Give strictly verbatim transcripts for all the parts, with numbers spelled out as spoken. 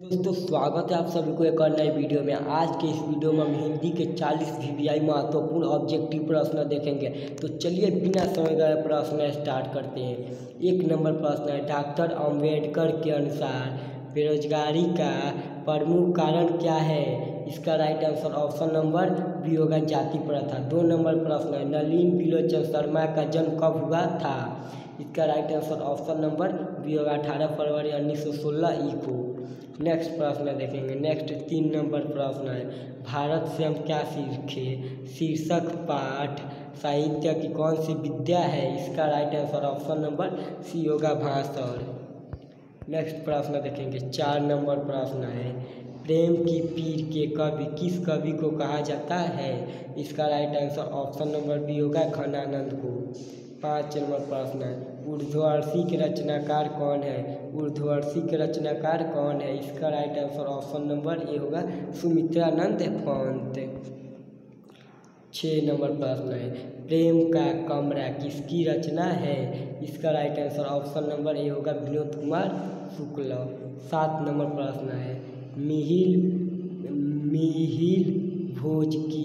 दोस्तों स्वागत है आप सभी को एक और नए वीडियो में। आज के इस वीडियो में हम हिंदी के चालीस वीवीआई महत्वपूर्ण ऑब्जेक्टिव प्रश्न देखेंगे। तो चलिए बिना समय गए प्रश्न स्टार्ट करते हैं। एक नंबर प्रश्न है, डॉक्टर अम्बेडकर के अनुसार बेरोजगारी का प्रमुख कारण क्या है? इसका right answer option number B होगा, जाति प्रथा। दो नंबर प्रश्न है, नलिनी बिलोचन शर्मा का जन्म कब हुआ था? इसका right answer option number B होगा, अठारह फरवरी उन्नीस सौ सोलह ई को। नेक्स्ट प्रश्न देखेंगे। नेक्स्ट तीन नंबर प्रश्न है, भारत से हम क्या सीखे? शीर्षक पाठ साहित्य की कौन सी विद्या है? इसका right answer option number C होगा, भाषण। नेक्स्ट प्रश्न देखेंगे। चार नंबर प्रश्न है, प्रेम की पीर के कवि किस कवि को कहा जाता है? इसका right answer option number B होगा, घनानंद को। पाँच नंबर प्रश्न है, ऊर्ध्वर्षी के रचनाकार कौन है? ऊर्ध्वर्षी के रचनाकार कौन है? इसका right answer option number A होगा, सुमित्रानंद पंत। छः नंबर प्रश्न है, प्रेम का कमरा किसकी रचना है? इसका right answer option number A होगा, विनोद कुमार शुक्ल। सात नंबर प्रश्न है, मिहिर मिहिर भोज की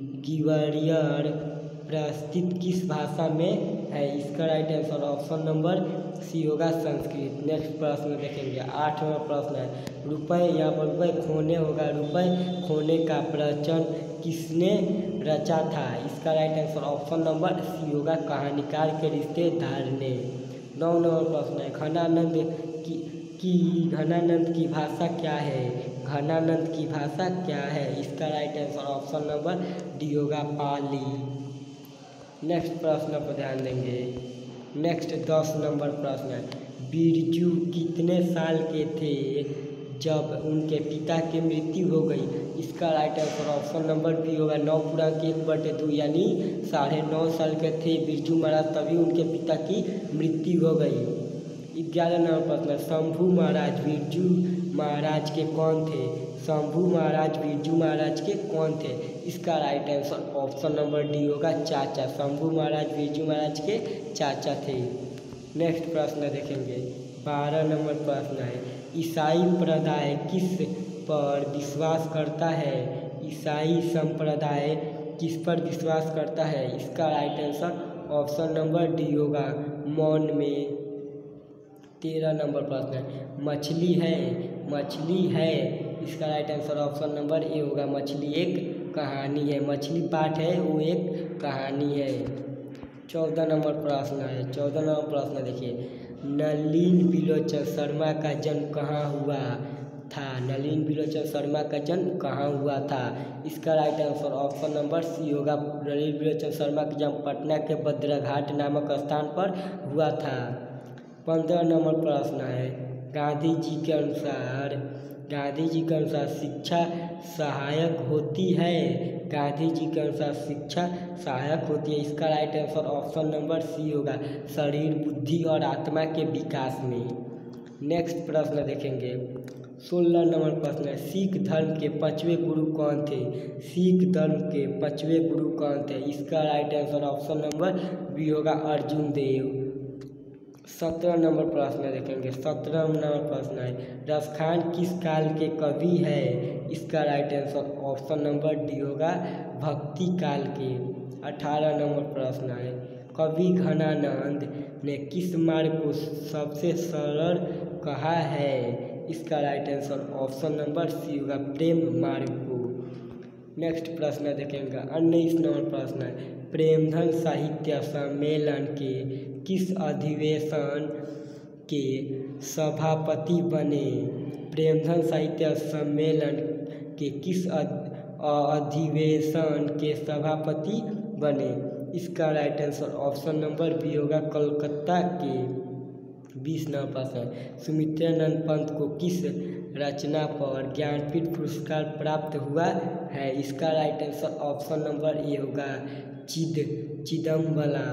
ग्वालियर प्रस्तुत किस भाषा में है? इसका right answer option number C होगा, संस्कृत। नेक्स्ट प्रश्न देखेंगे। आठ नंबर प्रश्न है, रुपए यहाँ पर रुपए खोने होगा, रुपए खोने का प्रवचन किसने रचा था? इसका right answer option number C होगा, कहानीकार के रिश्तेदार ने। नौ नंबर प्रश्न है, घनानंद की की घनानंद की भाषा क्या है? घनानंद की भाषा क्या है? इसका right answer option number D होगा, पाली। नेक्स्ट प्रश्न पर ध्यान देंगे। नेक्स्ट दस नंबर प्रश्न है, बिरजू कितने साल के थे जब उनके पिता की मृत्यु हो गई? इसका right answer option number B होगा, नौ पूर्णांक एक बटे दो यानी साढ़े नौ साल के थे बिरजू महाराज, तभी उनके पिता की मृत्यु हो गई। ग्यारह नंबर प्रश्न है, शंभू महाराज बिरजू महाराज के कौन थे? शंभू महाराज बिरजू महाराज के कौन थे? इसका right answer option number D होगा, चाचा। शंभू महाराज बिरजू महाराज के चाचा थे। नेक्स्ट प्रश्न देखेंगे। बारह नंबर प्रश्न है, ईसाई संप्रदाय किस पर विश्वास करता है? ईसाई संप्रदाय किस पर विश्वास करता है? इसका right answer option number D होगा, मौन में। तेरह नंबर प्रश्न है, मछली है मछली है इसका right answer option number A होगा, मछली एक कहानी है। मछली पाठ है, वो एक कहानी है। चौदह नंबर प्रश्न है। चौदह नंबर प्रश्न देखिए, नलिनी बिलोचन शर्मा का जन्म कहाँ हुआ था? नलिनी बिलोचन शर्मा का जन्म कहाँ हुआ था? इसका right answer option number C होगा, नलिनी बिलोचन शर्मा का जन्म पटना के बद्रघाट नामक स्थान पर हुआ था। पंद्रह नंबर प्रश्न है, गांधी जी के अनुसार गांधी जी के अनुसार शिक्षा सहायक होती है? गांधी जी के अनुसार शिक्षा सहायक होती है। इसका right answer option number C होगा, शरीर बुद्धि और आत्मा के विकास में। नेक्स्ट प्रश्न देखेंगे। सोलह नंबर प्रश्न है, सिख धर्म के पांचवें गुरु कौन थे? सिख धर्म के पांचवें गुरु कौन थे? इसका right answer option number B होगा, अर्जुन देव। सत्रह नंबर प्रश्न देखेंगे। सत्रह नंबर प्रश्न है, रसखान किस काल के कवि है? इसका right answer option number D होगा, भक्ति काल के। अठारह नंबर प्रश्न है, कवि घनानंद ने किस मार्ग को सबसे सरल कहा है? इसका right answer option number C होगा, प्रेम मार्ग को। नेक्स्ट प्रश्न देखेंगे। उन्नीस नंबर प्रश्न है, प्रेमधन साहित्य सम्मेलन के किस अधिवेशन के सभापति बने? प्रेमधन साहित्य सम्मेलन के किस अधिवेशन के सभापति बने? इसका right answer option number B होगा, कलकत्ता के। बीस नंबर प्रश्न है, सुमित्रानंद पंत को किस रचना पर ज्ञानपीठ पुरस्कार प्राप्त हुआ है? इसका right answer option number A होगा, चिद चिदम्बला।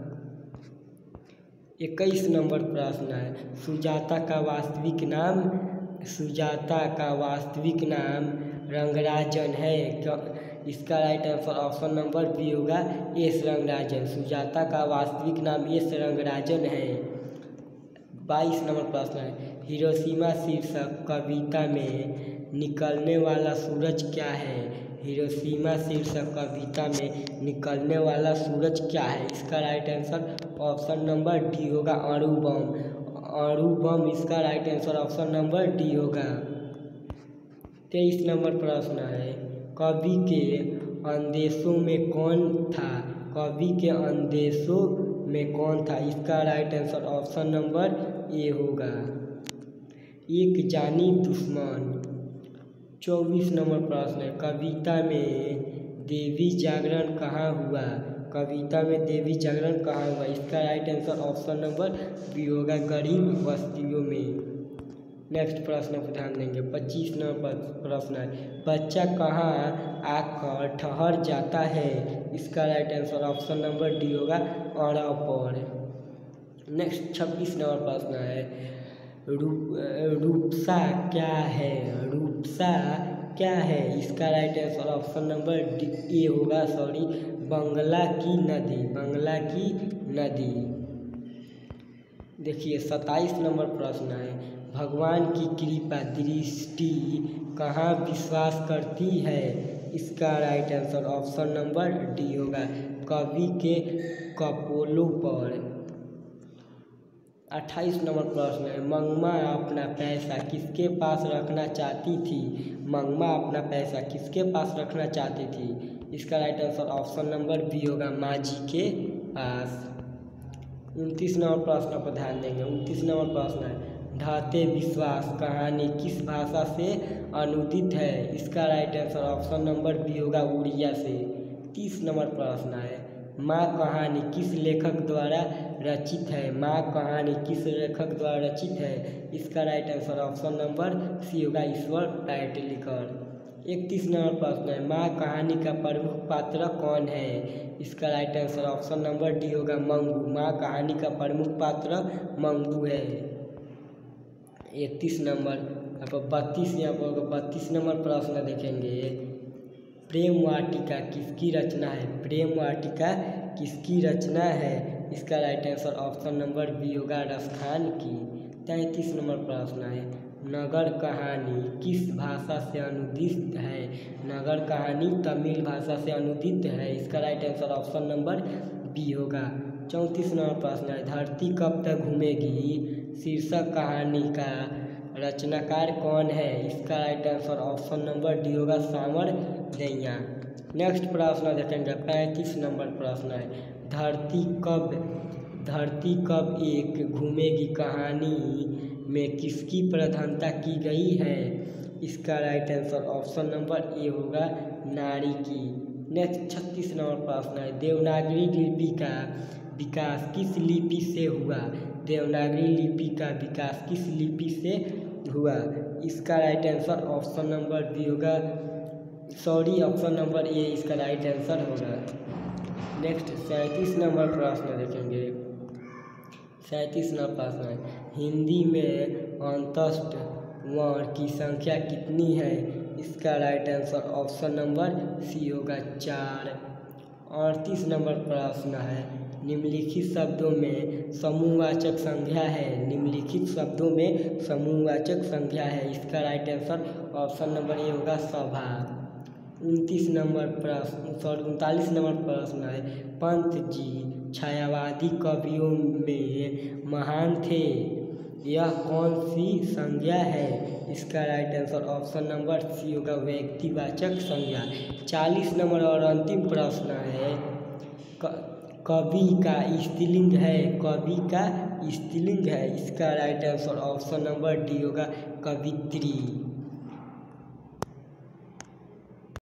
इक्कीस नंबर प्रश्न है, सुजाता का वास्तविक नाम सुजाता का वास्तविक नाम रंगराजन है? इसका right answer option number B होगा, एस रंगराजन। सुजाता का वास्तविक नाम एस रंगराजन है। बाईस नंबर प्रश्न है, हिरोशिमा शीर्षक कविता में निकलने वाला सूरज क्या है? हिरोशिमा शीर्षक कविता में निकलने वाला सूरज क्या है? इसका right answer option number D होगा, अणु बम। अणु बम इसका right answer option number D होगा। तेईस नंबर प्रश्न है, कवि के अंदेशों में कौन था? कवि के अंदेशों में कौन था? इसका right answer option number A होगा, एक जानी दुश्मन। चौबीस नंबर प्रश्न है, कविता में देवी जागरण कहाँ हुआ? कविता में देवी जागरण कहाँ हुआ? इसका right answer option number B होगा, गरीब बस्तियों में। नेक्स्ट प्रश्न पर ध्यान देंगे। पच्चीस नंबर प्रश्न है, बच्चा कहाँ आकर ठहर जाता है? इसका right answer option number D होगा, अड़ा पर। नेक्स्ट छब्बीस नंबर प्रश्न है, रूप रूपसा क्या है? रूपसा क्या है? इसका right answer option number D A होगा, सॉरी, बंगला की नदी। बंगला की नदी। देखिए सत्ताईस नंबर प्रश्न है, भगवान की कृपा दृष्टि कहाँ विश्वास करती है? इसका right answer option number D होगा, कवि के कपोलों पर। अट्ठाईस नंबर प्रश्न है, मंगमा अपना पैसा किसके पास रखना चाहती थी? मंगमा अपना पैसा किसके पास रखना चाहती थी? इसका right answer option number B होगा, माजी के पास। उनतीस नंबर प्रश्न पर ध्यान देंगे। उनतीस नंबर प्रश्न है, ढाते विश्वास कहानी किस भाषा से अनुदित है? इसका right answer option number B होगा, उड़िया से। तीस नंबर प्रश्न है, माँ कहानी किस लेखक द्वारा रचित है? माँ कहानी किस लेखक द्वारा रचित है? इसका right answer option number C होगा, ईश्वर पैटलिकर। इकतीस नंबर प्रश्न है, माँ कहानी का प्रमुख पात्र कौन है? इसका right answer option number D होगा, मंगू। माँ कहानी का प्रमुख पात्र मंगू है। इकतीस नंबर यहाँ पर बत्तीस यहाँ पर बत्तीस नंबर प्रश्न देखेंगे, प्रेम वाटिका किसकी रचना है? प्रेम वाटिका किसकी रचना है? इसका right answer option number B होगा, राजस्थान की। तैंतीस नंबर प्रश्न है, नगर कहानी किस भाषा से अनुदित है? नगर कहानी तमिल भाषा से अनुदित है। इसका right answer option number B होगा। चौंतीस नंबर प्रश्न है, धरती कब तक घूमेगी शीर्षक कहानी का रचनाकार कौन है? इसका right answer option number D होगा, सामर दैया। नेक्स्ट प्रश्न देखेंगे। पैंतीस नंबर प्रश्न है, धरती कब धरती कब एक घूमेगी कहानी में किसकी प्रधानता की गई है? इसका right answer option number A होगा, नारी की। नेक्स्ट छत्तीस नंबर प्रश्न है, देवनागरी लिपि का विकास किस लिपि से हुआ? देवनागरी लिपि का विकास किस लिपि से हुआ? इसका right answer option number B होगा, सॉरी ऑप्शन नंबर ए इसका राइट आंसर होगा। नेक्स्ट सैंतीस नंबर प्रश्न देखेंगे। सैंतीस नंबर प्रश्न है, हिंदी में अंतस्थ वर्ण की संख्या कितनी है? इसका right answer option number C होगा, चार। अड़तीस नंबर प्रश्न है, निम्नलिखित शब्दों में समूहवाचक संज्ञा है? निम्नलिखित शब्दों में समूहवाचक संज्ञा है। इसका right answer option number A होगा, सभा। उनतीस नंबर प्रश्न सॉरी उनतालीस नंबर प्रश्न है, पंत जी छायावादी कवियों में महान थे, यह कौन सी संज्ञा है? इसका right answer option number C होगा, व्यक्तिवाचक संज्ञा। चालीस नंबर और अंतिम प्रश्न है, कवि का स्त्रीलिंग है? कवि का स्त्रीलिंग है। इसका right answer option number D होगा, कवित्री।